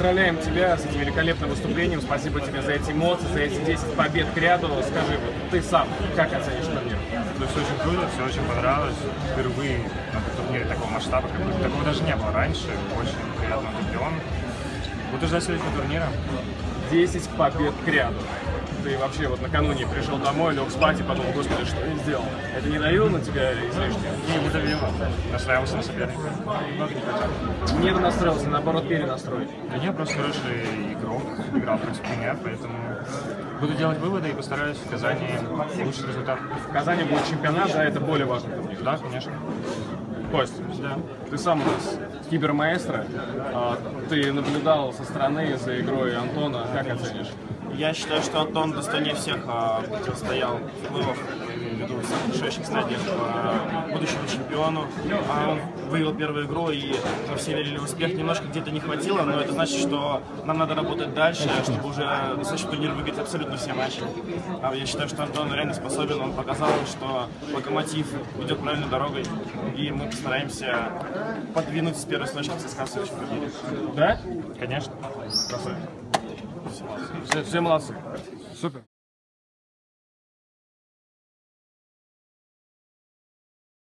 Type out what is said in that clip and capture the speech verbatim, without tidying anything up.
поздравляем тебя с этим великолепным выступлением. Спасибо тебе за эти эмоции, за эти десять побед к ряду. Скажи, вот ты сам, как оценишь турнир? То есть очень круто, все очень понравилось. Впервые на турнире такого масштаба, как бы, такого даже не было раньше. Очень приятно удивлен. Буду ждать следующего турнира. десять побед к ряду. Ты вообще вот накануне пришел домой, лег спать и подумал, господи, что я сделал? Это не давило на тебя излишне? Не, не давило. Настраивался на соперника. Много не хотел. Не настроился, наоборот, перенастроить. Да нет, просто хороший игрок, играл против меня, поэтому буду делать выводы и постараюсь в Казани лучший результат. В Казани будет чемпионат, да, это более важно. Да, конечно. Кость, Да. ты сам у нас кибермаэстро, а, ты наблюдал со стороны за игрой Антона, как оценишь? Я считаю, что Антон достойнее всех а, противостоял вплывов ввиду решающих стадий а, будущему чемпиону. А он выиграл первую игру, и мы все верили в успех. Немножко где-то не хватило, но это значит, что нам надо работать дальше, чтобы уже на следующий турнир выиграть абсолютно все матчи. А я считаю, что Антон реально способен. Он показал, что Локомотив идет правильной дорогой, и мы постараемся подвинуть с первой строчки ЦСКА в следующем турнире. Да? Конечно. Красавец. Все, все молодцы. Супер.